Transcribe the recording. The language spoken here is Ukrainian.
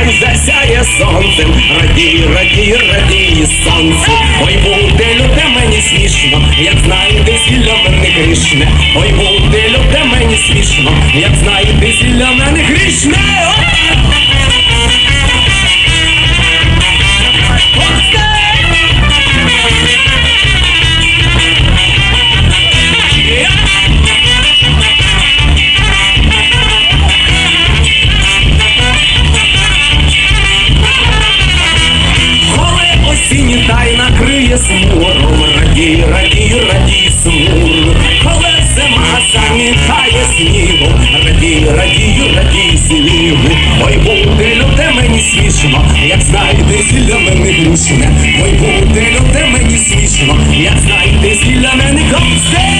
день засяє сонцем, радій, радій, радій сонце. Ой, буде люте, мені смішно, як знайде зілля мене грішне. Ой, буде люте, мені смішно, як знайде зілля мене грішне. Тай накриє смуром, радій, радій, радій смур. Коли зима замітає снігом, радій, радій, радій снігу. Ой, буде люте, мені смішно, як знайде зілля мене грішне. Ой, буде люте, мені смішно, як знайде зілля мене грішне.